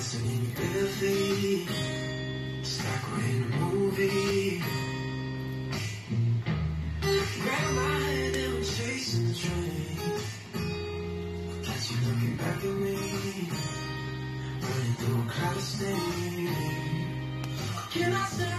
dancing in your bare feet. It's like we're in a movie. Grab my hand and we're chasing the train. Got you looking back at me, running through a cloud of steam. Can I say